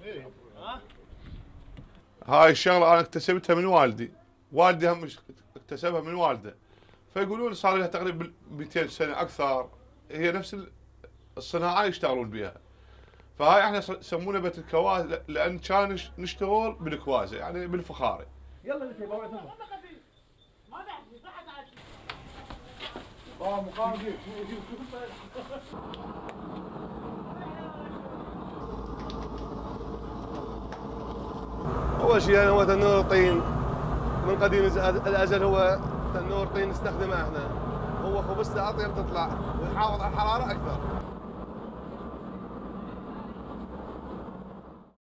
هاي الشغله انا اكتسبتها من والدي، والدي هم اكتسبها من والده، فيقولون صار لها تقريبا 200 سنه اكثر، هي نفس الصناعه يشتغلون بها. فهاي احنا يسمونها بيت الكواز لان كان نشتغل بالكوازه يعني بالفخاري. يلا انت بابا ما مقام أول شيء هو تنور طين من قديم الأزل، هو تنور طين نستخدمه احنا، هو خبزته أطيب تطلع ويحافظ على الحرارة أكثر.